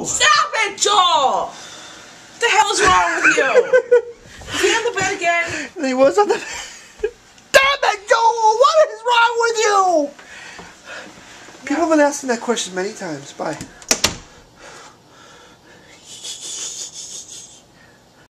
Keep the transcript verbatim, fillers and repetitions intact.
No! Stop it, Joel! What the hell is wrong with you? Is he on the bed again? He was on the bed. Damn it, Joel! What is wrong with you? People have been asking that question many times. Bye.